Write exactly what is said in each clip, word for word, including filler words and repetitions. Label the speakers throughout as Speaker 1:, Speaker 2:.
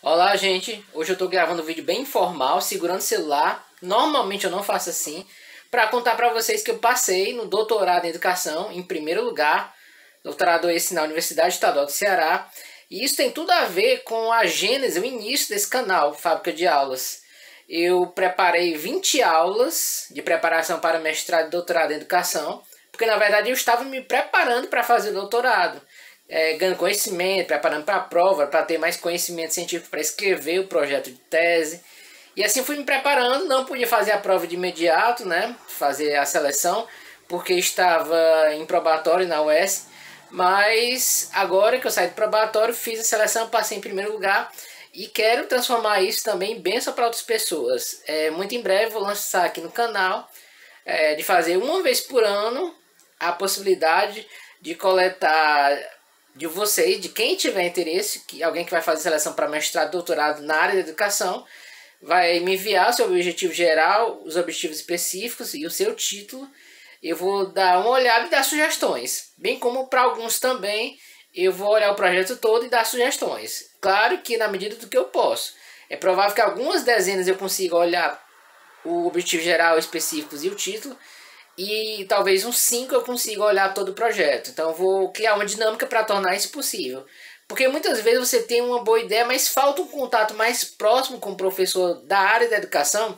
Speaker 1: Olá, gente. Hoje eu tô gravando um vídeo bem informal, segurando o celular. Normalmente eu não faço assim, para contar para vocês que eu passei no doutorado em educação em primeiro lugar, doutorado esse na Universidade Estadual do Ceará. E isso tem tudo a ver com a gênese, o início desse canal, Fábrica de Aulas. Eu preparei vinte aulas de preparação para mestrado e doutorado em educação, porque na verdade eu estava me preparando para fazer doutorado. É, ganhando conhecimento, preparando para a prova, para ter mais conhecimento científico para escrever o projeto de tese. E assim fui me preparando, não podia fazer a prova de imediato, né? Fazer a seleção, porque estava em probatório na U E S. Mas agora que eu saí do probatório, fiz a seleção, passei em primeiro lugar e quero transformar isso também em bênção para outras pessoas. É, muito em breve vou lançar aqui no canal é, de fazer uma vez por ano a possibilidade de coletar de vocês, de quem tiver interesse, que alguém que vai fazer seleção para mestrado, doutorado na área da educação, vai me enviar o seu objetivo geral, os objetivos específicos e o seu título. Eu vou dar uma olhada e dar sugestões, bem como para alguns também eu vou olhar o projeto todo e dar sugestões. Claro que na medida do que eu posso. É provável que algumas dezenas eu consiga olhar o objetivo geral, específicos e o título, e talvez uns cinco eu consiga olhar todo o projeto. Então eu vou criar uma dinâmica para tornar isso possível. Porque muitas vezes você tem uma boa ideia, mas falta um contato mais próximo com o professor da área da educação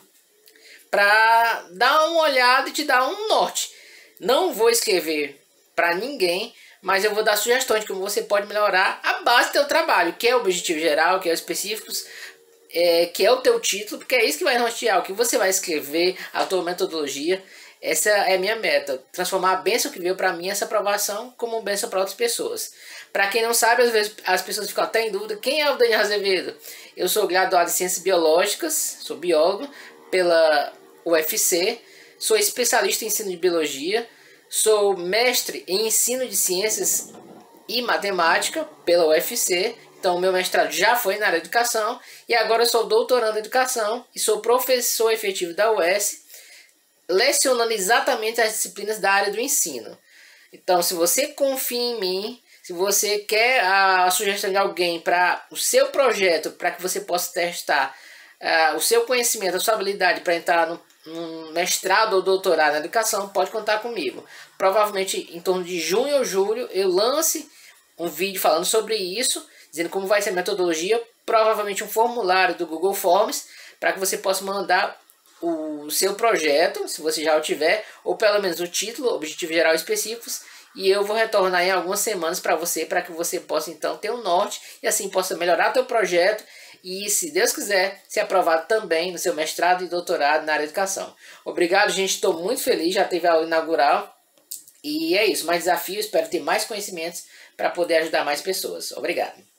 Speaker 1: para dar uma olhada e te dar um norte. Não vou escrever para ninguém, mas eu vou dar sugestões de como você pode melhorar a base do seu trabalho, que é o objetivo geral, que é os específicos, é, que é o teu título, porque é isso que vai nortear o que você vai escrever, a tua metodologia. Essa é a minha meta, transformar a bênção que veio para mim, essa aprovação, como bênção para outras pessoas. Para quem não sabe, às vezes as pessoas ficam até em dúvida, quem é o Daniel Azevedo? Eu sou graduado em Ciências Biológicas, sou biólogo pela U F C, sou especialista em ensino de biologia, sou mestre em ensino de ciências e matemática pela U F C, então meu mestrado já foi na área de educação, e agora eu sou doutorando em educação e sou professor efetivo da U E S, lecionando exatamente as disciplinas da área do ensino. Então, se você confia em mim, se você quer a sugestão de alguém para o seu projeto, para que você possa testar uh, o seu conhecimento, a sua habilidade para entrar no, no mestrado ou doutorado na educação, pode contar comigo. Provavelmente em torno de junho ou julho eu lance um vídeo falando sobre isso, dizendo como vai ser a metodologia, provavelmente um formulário do Google Forms, para que você possa mandar o seu projeto, se você já o tiver, ou pelo menos o título, objetivo geral específicos, e eu vou retornar em algumas semanas para você, para que você possa então ter um norte e assim possa melhorar teu projeto e, se Deus quiser, ser aprovado também no seu mestrado e doutorado na área de educação. Obrigado, gente, estou muito feliz, já teve a aula inaugural e é isso, mais desafio, espero ter mais conhecimentos para poder ajudar mais pessoas. Obrigado.